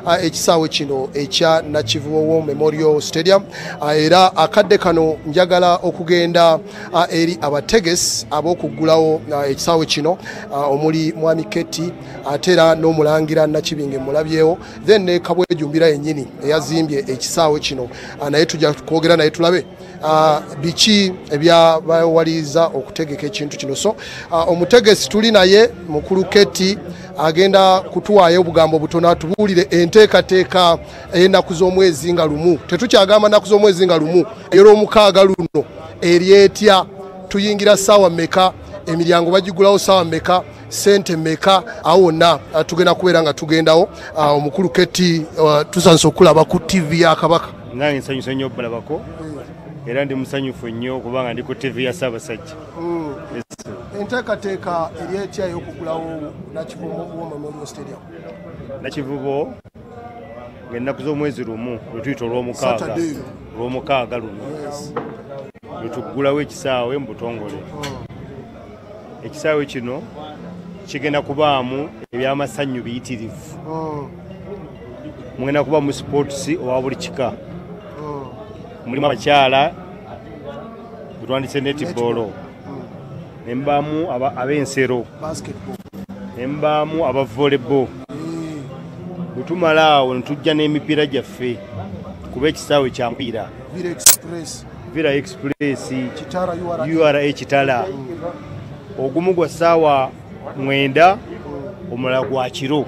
ekisaawe kino ekya Nakivubo Memorial Stadium era akadde kano njagala okugenda eri abategesi ab'okuggulawo ekisaawe kino omuli Mwami Keti atera n'omulangira Nakibinge mulabyewo then ne Kabwejumbira yennyini eyazimbye ekisaawe kino naye tujja kwogera naye tulabe biki ebyabawaliza okutegeka ekintu kino. So omutegesi tuli naye mukulu Keti agenda kutuwaayo obugambo butono atubuulire enteekateeka ey'ennaku z'omwezi nga lumu. Tetukyagamba nnaku z'omwezi nga lumu ey'olwomukaaga luno eryetya, tuyingira ssaawa mmeka, emiryango bagigulawo ssaawa mmeka, sente mmeka, awo wonna tugenda kubeera nga tugendawo. Omukulu Keti tusanise okulaba ku TV ya Kabaka. Nange nsanyusa nnyo obalabako era ndi musanyufu nnyo kubanga ndi ku TV ya Ssaabasajja. Enteekateeka eryetya ey'okugulawo Nakivubo Memorial Stadium. Nakivubo ng'ennaku z'omwezi lumu lwetuyita olw'omukaaga luno lwetuggulawo ekisaawe mu butongole. Ekisaawe kino kigenda kubaamu ebyamasanyu biyitirivu. Mugenda kuba mu sports owa buli kika. Mulimu abakyala betwandise netball, ne mbaamu ab'ensero, ne mbaamu aba volleyball. Bwe tumala awo ne tujja n'emipiira gyaffe kuba ekisaawe kya mupiira Villa Express URA Kitala. Ogumu gwa ssaawa 9 omulala gwa kiro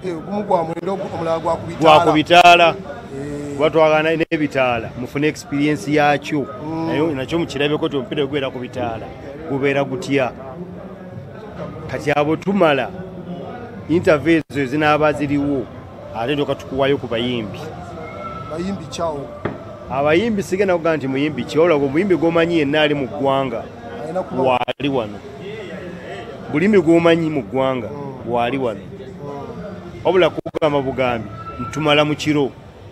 gwa ku bitaala. Kuba twagana n'ebitaala mufune experience yakyo naye nakyo mukirabeko ti omupiira gwera ku bitaala gubeera gutya. Kati abo tumala interview ezo ezinaaba ziriwo ate ndoka tukuwayo ku bayimbi. Abayimbi sigenda kugaa nti muyimbi kyolako omuyimbi gwomanyi yenna ali mu ggwanga waali wano. Bulimi gwomanyi mu ggwanga waali wano. Wabula kugamba bugambi ntumala mu kiro.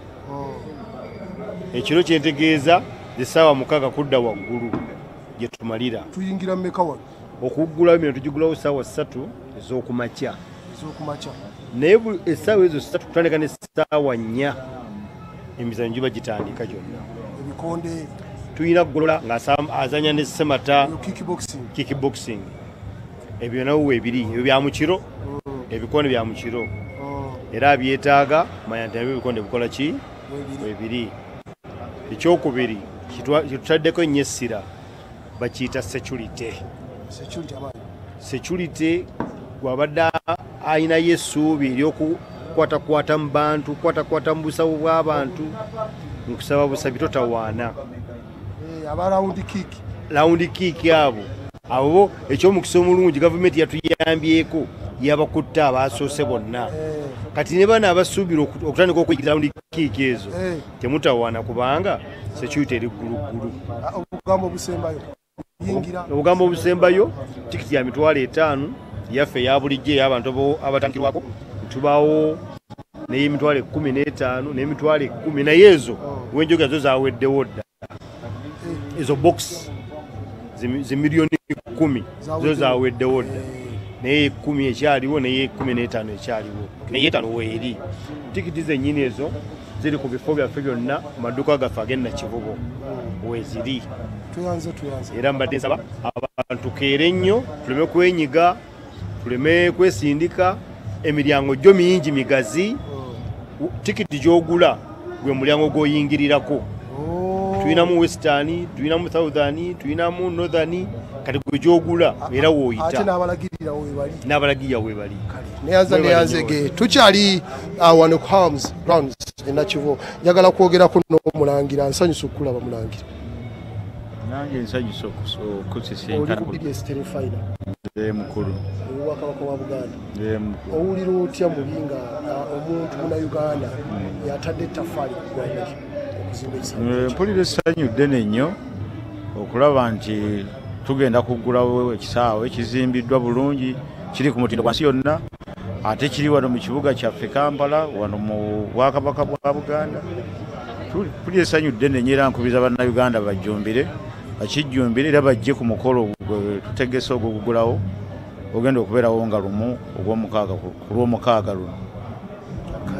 Ekiro kyentegeeza essaawa 6 kudda waggulu gye tumalira. Tuyingira mmeka wano? Okuggulawo bino tugigulawo ssaawa 3 ez'okumakya. Naye essaawa ezo 3 kutandika n'essaawa 4 emizanyo giba gitandika gyonna. Ebikonde tuyina golola ng'azanya ne Semata kickboxing. Ebyo nawo weebiri ebyo bya mu kiro. Ebikonde bya mu kiro era abyetaaga manya nti ebyo ebikonde bikola ki weebiri. Ekyokubiri kitutaddeko nnyo essira bakiyita security gwabadde ayinayo essuubi ery'okukwatakwata mu bantu, kwatakwata mu busawo bw'abantu, nkusaba busabi totawaana. Round kick abo ekyomukisa omulungi gavumenti yatuyambyeko yabakutta abasoose bonna. Kati ne bana abasuubira okutandika okuyigiriza round kick ezo temutawaana kubanga security eri gguluggulu. Obugambo obusembayo tikiti ya $5 yaffe eya bulijjo ey'abantu abatangirwako tubaawo naye $15 n'emitwalo 10 naye ezo wenjoga zo zaweddewo dda. Ezo box zi miliyoni 10 zo zaweddewo dda naye 10 ekyaliwo naye 15 ekyaliwo naye 5 weeri. Tikiti zennyini ezo ziri ku bifo byaffe byonna ku maduuka gaffe ag'e Nakivubo weeziri. Era mbadde nsaba abantu keere nnyo tuleme kwenyiga, tuleme kwesindika. Emiryango gyo mingi migazi. Tikiti gy'ogula gwe mulyango gw'oyingirirako. Tuyinamu Western, tuyinamu Southern, tuyinamu Northern. Kati gwe gy'ogula era w'oyita. Ate n'abalagirira weebali. Neyanzege tukyali wano ku Harms Grounds e Nakivubo. Njagala kwogerako n'omulangira. Nsanyusa okulaba mulangira. Nange nsanyusa okusisinkanako mukulu Obwakabaka bwa Buganda. Owulira otya mulinga omuntu Munnayuganda yatadde ettaffaali ku ggwanga okuzimba ekisaawe? Mpulira essanyu ddene nnyo okulaba nti tugenda kuggulawo ekisaawe kizimbiddwa bulungi, kiri ku mutindo gwa nsi yonna, ate kiri wano mu kibuga kyaffe Kampala, wano mu Bwakabaka bwa Buganda. Mpulira essanyu ddene nnyo era nkubiriza Bannayuganda bajjumbire, bakijjumbire era bajje ku mukolo tutegese ogugulawo ogenda okubeerawo nga lumu ku lw'omukaaga luno.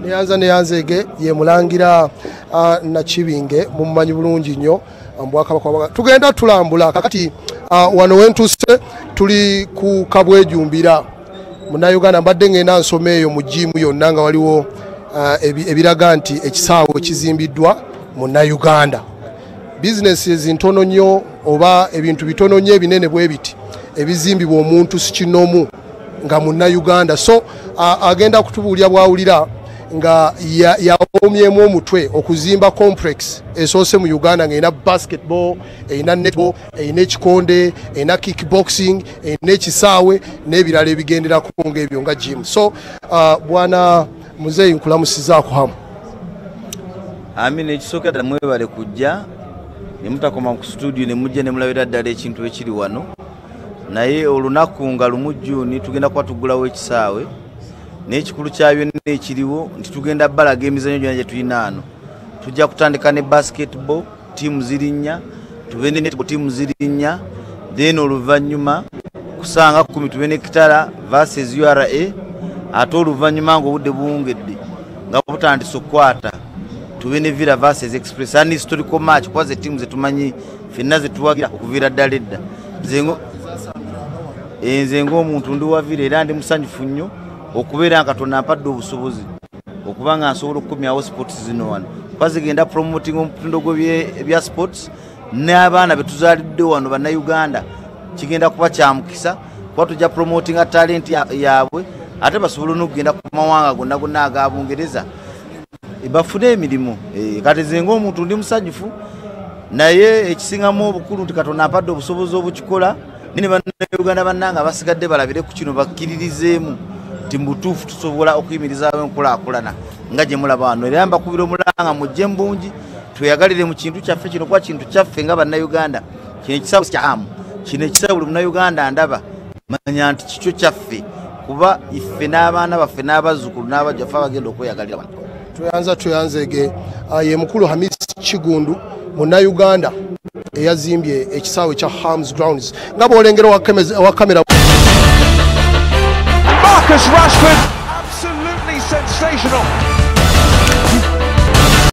neyanzege ye mulangira Nakibinge mumumanyi bulungi nnyo Bwakabaka tugenda tulambula kakati wano wentuse tuli ku Kabwejumbira Munnayuganda mbadde ngenda nsoma eyo mu jimu yonna nga waliwo ebiraga nti ekisaawe kizimbiddwa Munnayuganda businesses ntono nnyo oba ebintu bitono nnyo ebinene bwe biti ebizimbibwa omuntu sikinomu nga Munnayuganda so agenda kutubuulya bwawulira nga yawomyemu omutwe okuzimba complex esoose mu Uganda ng'erina basketball erina netball erina ekikonde erina kickboxing erina ekisaawe n'ebirala ebigenderako ng'ebyo nga gym so bwana muzeeyi nkulamusizaako hamu amina ekisooka ddala mwebale kujja ne mutakoma ku studio ne mujja ne mulabira ddala ekintu ekiri wano naye olunaku nga lumu Juni tugenda kuba tugulawo ekisaawe n'ekikulu kya byonna ekiriwo nti tugenda balaga emizannyo gyonna gye tulina ano tujja kutandika ne basketball tiimu ziri nnya tube ne netball tiimu ziri nnya then oluvannyuma kusanga 10 tube ne Kitala versus URA ate oluvannyuma ng'obudde buwungedde nga butandise okukwata tube ne Villa versus Express ani historical match kwaze tiimu zetumanyi ffenna zetuwagira okuviira ddala edda nze ng'omuntu ndi wa Villa era ndi musanyufu nnyo okubeera nga Katonda ampadde obusobozi okuba nga nsobola okukomyawo sports zino wano bazigenda promoting omutindo gw'ebya sports n'abaana be tuzaalidde wano Bannayuganda kigenda kuba kya mukisa kuba tujja promoting talent yaabwe ate basobole n'okugenda ku mawanga gonna aga Bungereza bafune emirimu kati ze ng'omuntu ndi musanyufu naye ekisingamu obukulu nti Katonda ampadde obusobozi obukikola nine Bannayuganda bannanga basigadde balabire ku kino bakkiririzeemu timbutufu tusobola okuyimirizaawo enkulaakulana nga gye mulaba wano era mbakubira omulanga mujje mbungi tweyagalire mu kintu kyaffe kino kuba kintu kyaffe nga Bannayuganda kino ekisaawe kyamu kino ekisaawe buli Munnayuganda ndaba manya nti kikyo kyaffe kuba iffe n'abaana baffe n'abazzukulu n'abajjaffe abagenda okweyagalira wano tuyanzege ye mukulu Hamis Kigundu Munnayuganda eyazimbye ekisaawe kya Hams Grounds nga bw'olengera wa kamera Marcus Rashford, absolutely sensational.